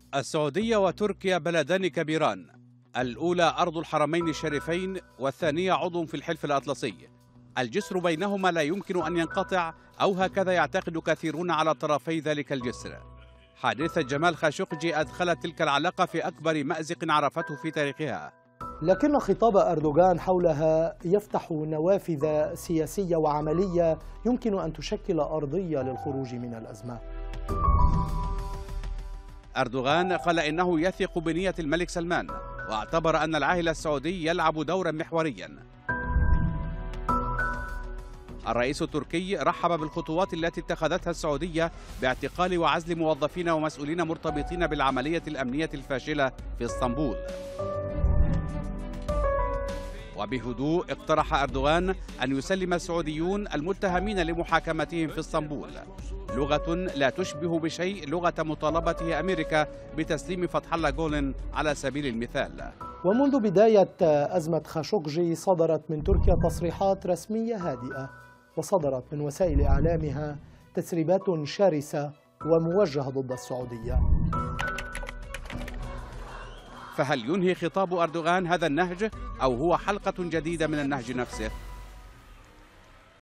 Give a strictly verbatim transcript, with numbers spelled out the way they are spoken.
السعودية وتركيا بلدان كبيران، الأولى أرض الحرمين الشريفين والثانية عضو في الحلف الأطلسي. الجسر بينهما لا يمكن أن ينقطع، أو هكذا يعتقد كثيرون على طرفي ذلك الجسر. حادثة جمال خاشقجي أدخلت تلك العلاقة في أكبر مأزق عرفته في تاريخها. لكن خطاب أردوغان حولها يفتح نوافذ سياسية وعملية يمكن أن تشكل أرضية للخروج من الأزمة. أردوغان قال إنه يثق بنية الملك سلمان، واعتبر أن العاهل السعودي يلعب دورا محوريا. الرئيس التركي رحب بالخطوات التي اتخذتها السعودية باعتقال وعزل موظفين ومسؤولين مرتبطين بالعملية الأمنية الفاشلة في اسطنبول. وبهدوء اقترح أردوغان أن يسلم السعوديون المتهمين لمحاكمتهم في اسطنبول، لغة لا تشبه بشيء لغة مطالبته أمريكا بتسليم فتح الله جولن على سبيل المثال. ومنذ بداية أزمة خاشقجي صدرت من تركيا تصريحات رسمية هادئة، وصدرت من وسائل إعلامها تسريبات شرسة وموجهة ضد السعودية. فهل ينهي خطاب أردوغان هذا النهج، أو هو حلقة جديدة من النهج نفسه؟